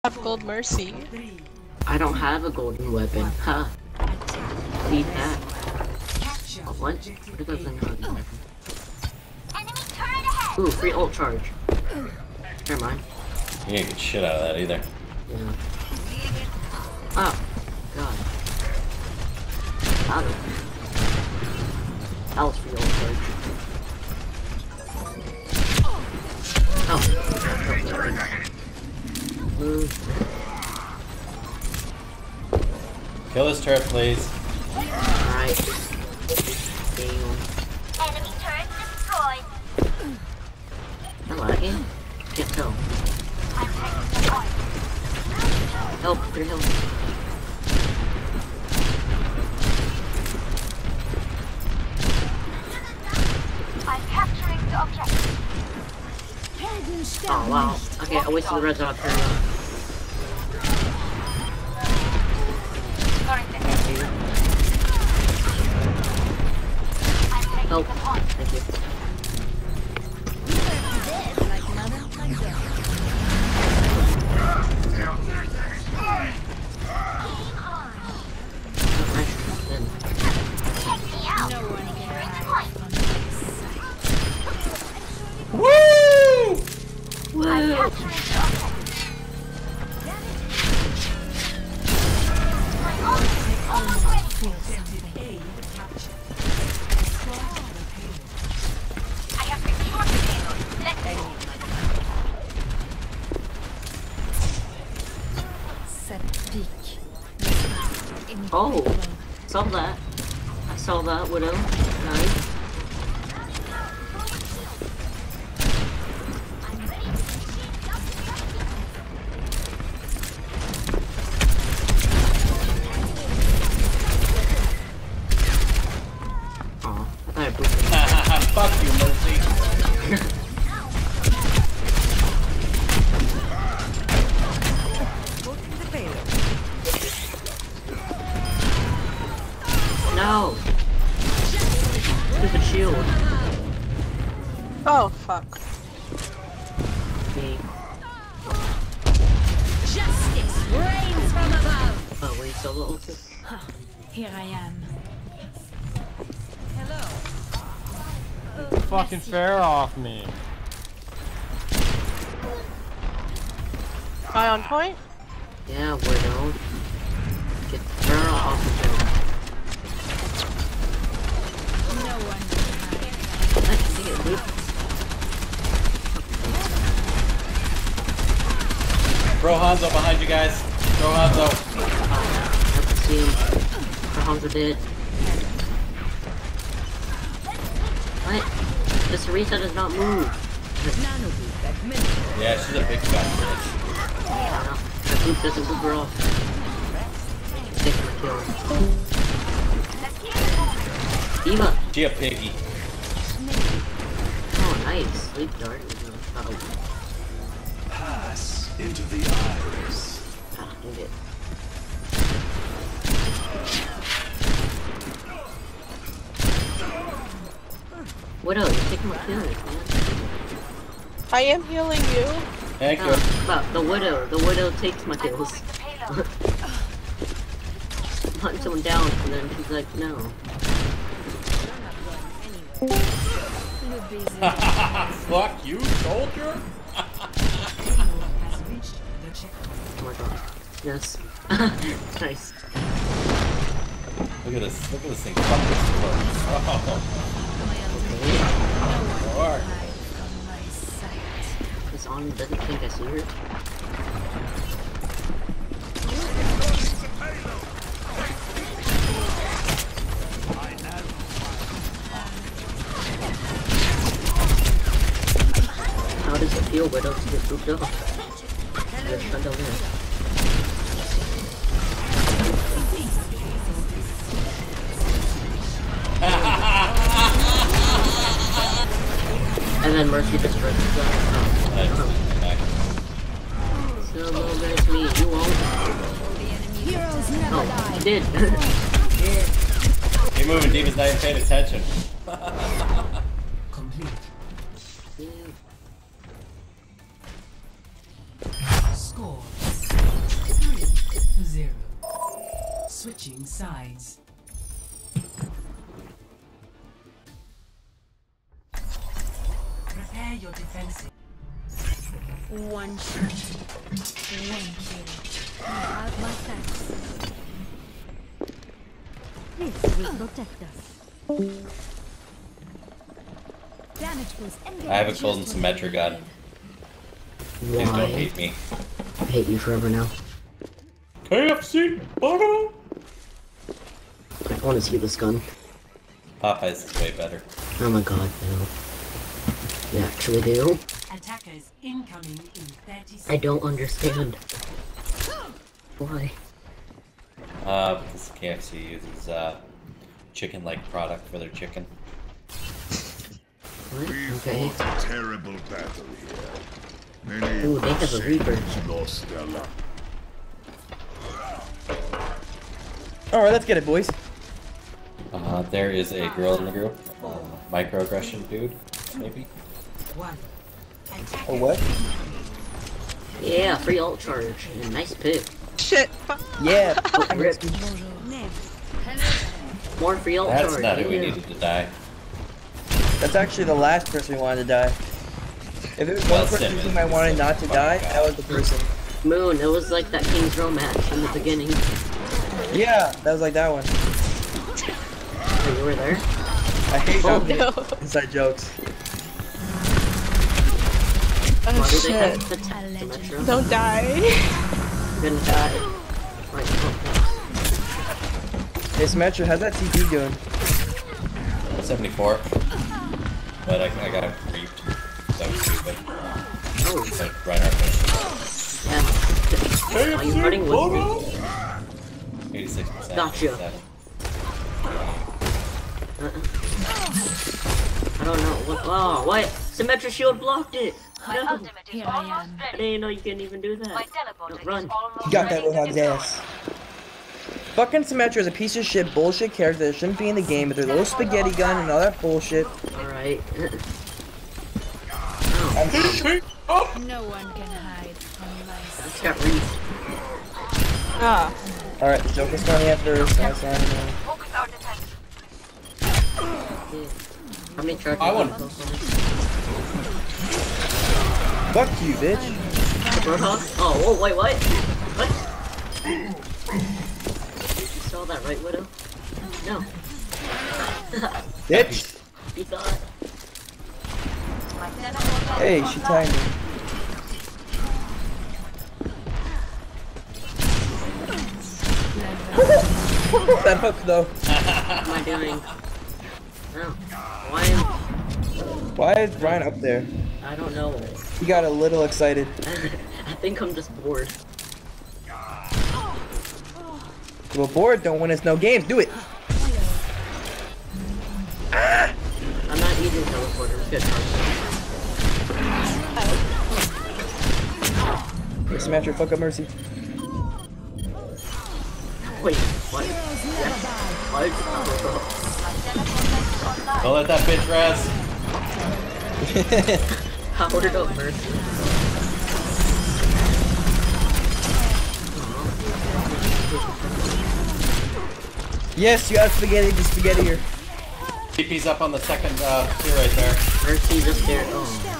have gold mercy. I don't have a golden weapon. Ha. Leave that. Oh, what? What if I have a golden weapon? Ooh, free ult charge. Never mind. You ain't get shit out of that either. Yeah. Oh, God. That was free ult charge. Oh. Move. Kill this turret, please. Alright. Damn. Enemy turret destroyed. Am I lagging? Can't tell. I'm taking the point. Help, they're helping. I'm capturing the objective. Oh, wow. Okay, I wasted the red dot turn. Help. Thank you. Woo! Woo! Oh, saw that. I saw that, Widow. Nice. Aw, I thought I boosted him. Fuck you, Mercy. No! Stupid shield. Oh, fuck. Me. Justice reigns from above. Oh, wait, solo ulted? Here I am. Fucking fair off me. Guy on point? Yeah, Widow. Get the barrel off the hill. No one. Let's see it, dude. Throw Hanzo behind you guys. Throw Hanzo. I have to see him. The Hanzo dead. What? This Sarita does not move. Yeah, she's a big fat bitch. That boot doesn't move her off. Take my kill. Eva! She a piggy. Oh, nice. Sleep dart. Pass into the iris. Ah, dang it. Widow, you're taking my kills, man. I am healing you. Thank you. But the widow takes my kills. Hunt someone down, and then she's like, no. Fuck you, soldier. Oh my god. Yes. Nice. Look at this thing. Fuck this floor. Oh. Lord. This on doesn't think I see her. How does it feel, Widow, to get booped up? Just run down there. And then Mercy destroys himself. So, little bit it's me. You won't. Heroes never Oh, die. you did. Keep moving, Demon's not even paying attention. Complete. Yeah. Score 0. Switching sides. Prepare your defenses. One shot. One kill. You have my thanks. This will protect us. Damage boost. I have a golden Symmetra gun. Please don't Why? hate me. I hate you forever now. KFC, Bono! I want to see this gun. Popeyes is way better. Oh my god, no. You actually do? Attackers incoming in 30 seconds. I don't understand. Why? Because KFC uses, chicken-like product for their chicken. What? We Okay. fought a terrible battle here. Many Ooh, they have a Reaper. Crusaders lost their lives. Alright, let's get it, boys. There is a girl in the group. Microaggression dude, maybe? One. A what? Yeah, free ult charge. And nice pick. Shit. Yeah. Oh, rip. More free ult That's charge. not who we yeah. needed to die. That's actually the last person we wanted to die. If it was Well, one person Simmons. whom I wanted not to die, that was the person. Moon, it was like that King's Row match in the beginning. Yeah, that was like that one. Oh, you were there? I hate Oh, No. inside jokes. Why Oh do they have shit. the Symmetra? Don't die. I'm gonna die. Right, oh, Hey, Symmetra, how's that TP doing? 74. But I got him creeped. That was stupid. oh, But Reinhardt finished yeah. Are you running with me? 86%. Gotcha. 7. I don't know. What? Oh, what? Symmetra shield blocked it! My No. ultimate is Here I almost am. I ready. didn't know you couldn't even do My that. teleporter Run. is almost You got that ready to Roadhog's deploy. ass. Fucking Symmetra is a piece of shit bullshit character that shouldn't be in the game with their little spaghetti gun and all that bullshit. Alright. No one can hide from my It's got Reese. Ah. Alright, the Joker's coming after us. That's fine. Focus our defense. How many charges? I want- Fuck you, bitch. Roadhog? Oh, whoa, wait, what? What? You saw that, right, Widow? No. Bitch. You thought. My teleporter Hey, is she online. timed me. That hook, though. What am I doing? No. Why am... Why is Brian up there? I don't know. He got a little excited. I think I'm just bored. Well, bored don't win us no games. Do it. I'm not using teleporter. It's good. Hey, Symmetra, fuck up Mercy. Wait, what? What? Don't let that bitch rest. Powered up Mercy. Yes, you got spaghetti. Just spaghetti here. TP's up on the second tier right there. Mercy just there. Oh.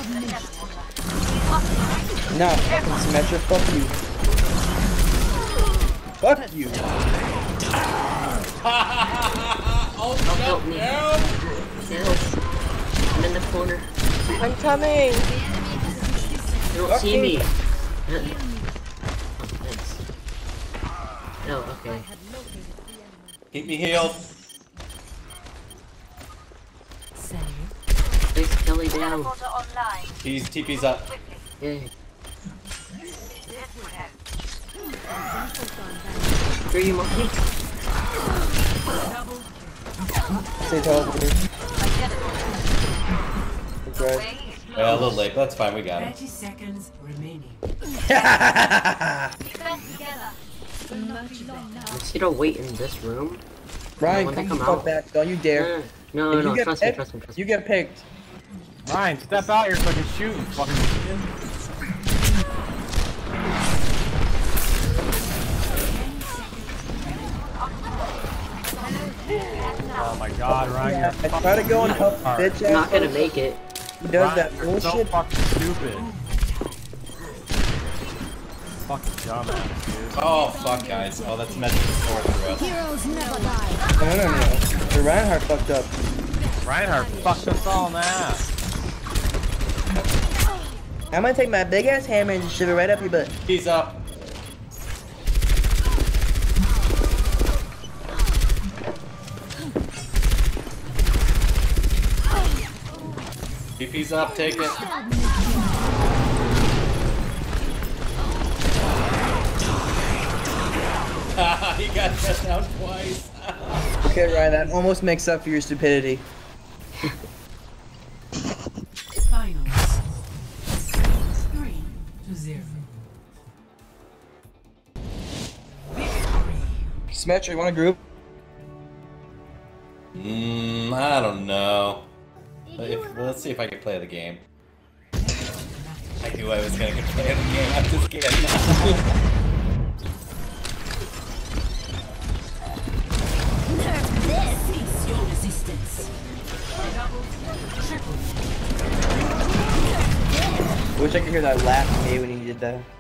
Nah, fucking Symmetra, fuck you. Fuck you. Oh, Help me. Help. I'm in the corner. I'm coming. You don't see me. Thanks. No, okay. Keep me healed. Place Kelly down. Teleporter online. TP's up. Yeah. This will help. Sure you monkey? Stay tall over there. That's right. Well, a little late, but that's fine. We got him. 30 seconds remaining. Defense together. Is he to wait in this room? Ryan, When they come the come fuck out? back. Don't you dare. No, If no, you no, get trust me, picked, trust me, trust me. you get picked. Ryan, step out here so I can shoot you, fucking idiot. my god, Ryan, you're I try to go and help hard. bitch I'm not ass. gonna make it. He does Ryan, that you're so bullshit. fucking stupid. Fucking dumbass, dude. Oh fuck, guys. Oh, that's meant to soar through us. Heroes never die. No. The Reinhardt fucked up. Reinhardt fucked us all in the ass. I'm gonna take my big ass hammer and just shove it right up your butt. He's up. DP's up, take it. He got shut down twice. Okay, Ryan, that almost makes up for your stupidity. Finals. 3-0. Smetch, you want a group? I don't know. Let's see if I can play the game. I knew I was gonna get play the game. I'm just kidding. Cease your resistance. Wish I could hear that laugh from me when you did that.